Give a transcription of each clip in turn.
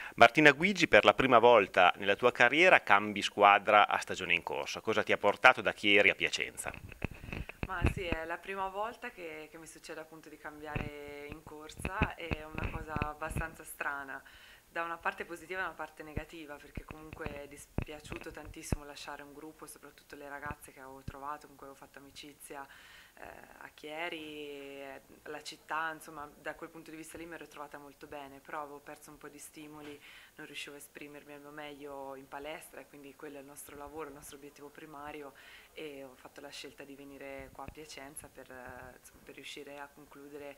Martina Guigi, per la prima volta nella tua carriera cambi squadra a stagione in corso. Cosa ti ha portato da Chieri a Piacenza? Ma sì, è la prima volta che mi succede appunto di cambiare in corsa, è una cosa abbastanza strana, da una parte positiva e una parte negativa, perché comunque è dispiaciuto tantissimo lasciare un gruppo, soprattutto le ragazze che avevo trovato, con cui avevo fatto amicizia a Chieri, la città, insomma, da quel punto di vista lì mi ero trovata molto bene, però avevo perso un po' di stimoli, non riuscivo a esprimermi al mio meglio in palestra e quindi quello è il nostro lavoro, il nostro obiettivo primario e ho fatto la scelta di venire qua a Piacenza insomma, per riuscire a concludere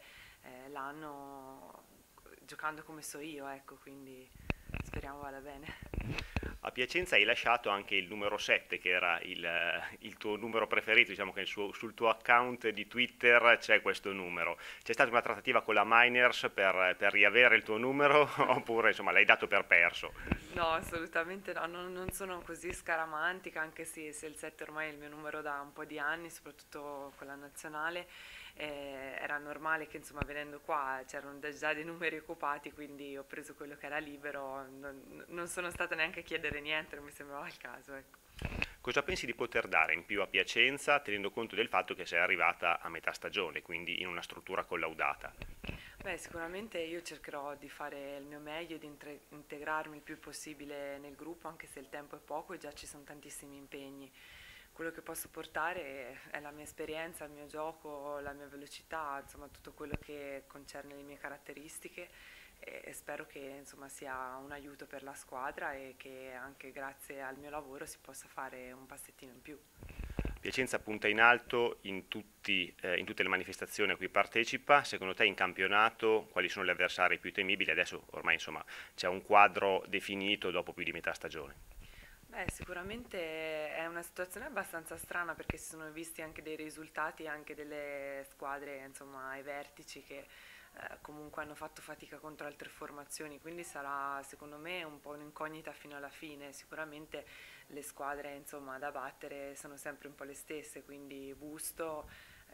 l'anno giocando come so io, ecco, quindi speriamo vada bene. A Piacenza hai lasciato anche il numero 7, che era il tuo numero preferito, diciamo che sul tuo account di Twitter c'è questo numero. C'è stata una trattativa con la Miners per riavere il tuo numero oppure insomma l'hai dato per perso? No, assolutamente no, non sono così scaramantica, anche se il 7 ormai è il mio numero da un po' di anni, soprattutto con la nazionale, era normale che insomma venendo qua c'erano già dei numeri occupati, quindi ho preso quello che era libero, non sono stata neanche a chiedere niente, non mi sembrava il caso, ecco. Cosa pensi di poter dare in più a Piacenza, tenendo conto del fatto che sei arrivata a metà stagione, quindi in una struttura collaudata? Beh, sicuramente io cercherò di fare il mio meglio, di integrarmi il più possibile nel gruppo, anche se il tempo è poco e già ci sono tantissimi impegni. Quello che posso portare è la mia esperienza, il mio gioco, la mia velocità, insomma tutto quello che concerne le mie caratteristiche e spero che insomma sia un aiuto per la squadra e che anche grazie al mio lavoro si possa fare un passettino in più. Piacenza punta in alto in tutte le manifestazioni a cui partecipa. Secondo te in campionato quali sono gli avversari più temibili? Adesso ormai insomma c'è un quadro definito dopo più di metà stagione. Beh, sicuramente è una situazione abbastanza strana perché si sono visti anche dei risultati anche delle squadre, insomma, ai vertici che comunque hanno fatto fatica contro altre formazioni, quindi sarà secondo me un po' un'incognita fino alla fine. Sicuramente le squadre, insomma, da battere sono sempre un po' le stesse, quindi Busto,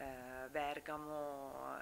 Bergamo,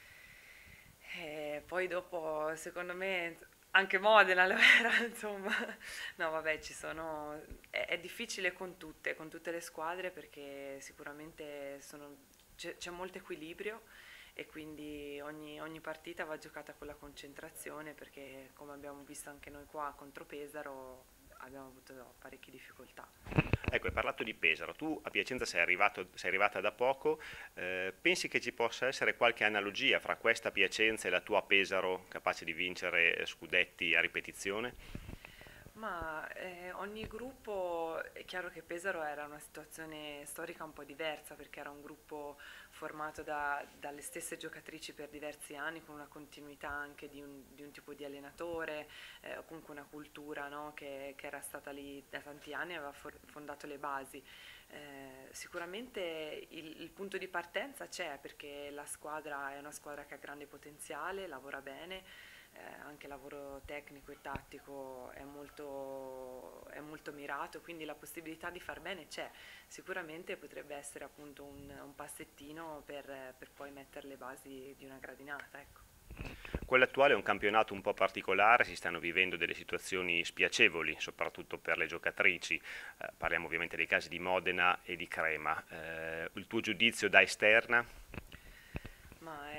e poi dopo, secondo me, anche Modena lo era, insomma. No, vabbè, è difficile con tutte le squadre perché sicuramente c'è molto equilibrio e quindi ogni partita va giocata con la concentrazione perché come abbiamo visto anche noi qua contro Pesaro abbiamo avuto parecchie difficoltà. Ecco, hai parlato di Pesaro, tu a Piacenza sei arrivata da poco, pensi che ci possa essere qualche analogia fra questa Piacenza e la tua Pesaro capace di vincere scudetti a ripetizione? Ma ogni gruppo, è chiaro che Pesaro era una situazione storica un po' diversa perché era un gruppo formato dalle stesse giocatrici per diversi anni, con una continuità anche di un tipo di allenatore, o comunque una cultura, no, che era stata lì da tanti anni e aveva fondato le basi. Sicuramente il punto di partenza c'è perché la squadra è una squadra che ha grande potenziale, lavora bene, anche il lavoro tecnico e tattico è molto mirato, quindi la possibilità di far bene c'è. Sicuramente potrebbe essere appunto un passettino per poi mettere le basi di una gradinata, ecco. Quello attuale è un campionato un po' particolare, si stanno vivendo delle situazioni spiacevoli, soprattutto per le giocatrici. Parliamo ovviamente dei casi di Modena e di Crema. Il tuo giudizio da esterna? Ma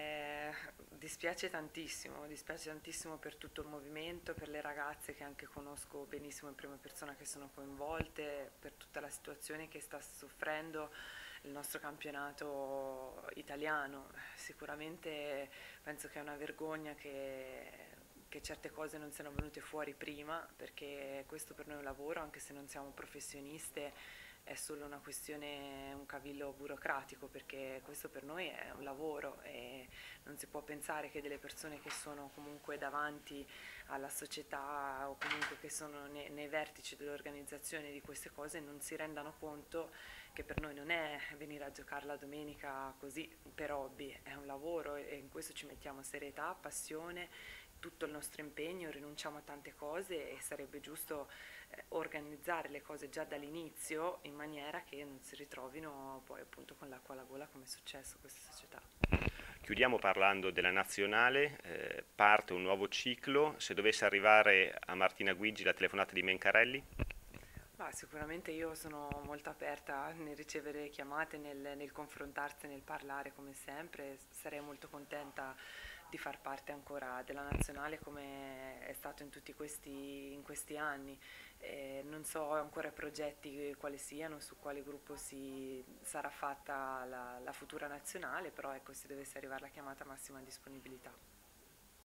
dispiace tantissimo per tutto il movimento, per le ragazze che anche conosco benissimo in prima persona che sono coinvolte, per tutta la situazione che sta soffrendo il nostro campionato italiano. Sicuramente penso che è una vergogna che certe cose non siano venute fuori prima, perché questo per noi è un lavoro, anche se non siamo professioniste, è solo una questione, un cavillo burocratico, perché questo per noi è un lavoro e non si può pensare che delle persone che sono comunque davanti alla società o comunque che sono nei vertici dell'organizzazione di queste cose non si rendano conto che per noi non è venire a giocare la domenica così per hobby, è un lavoro e in questo ci mettiamo serietà, passione, tutto il nostro impegno, rinunciamo a tante cose e sarebbe giusto organizzare le cose già dall'inizio in maniera che non si ritrovino poi appunto con l'acqua alla gola come è successo a questa società. Chiudiamo parlando della nazionale, parte un nuovo ciclo, se dovesse arrivare a Martina Guigi la telefonata di Mencarelli? Sicuramente io sono molto aperta nel ricevere chiamate, nel confrontarsi, nel parlare come sempre. Sarei molto contenta di far parte ancora della nazionale come è stato in questi anni. Non so ancora i progetti quali siano, su quale gruppo sarà fatta la futura nazionale, però ecco, se dovesse arrivare la chiamata, massima disponibilità.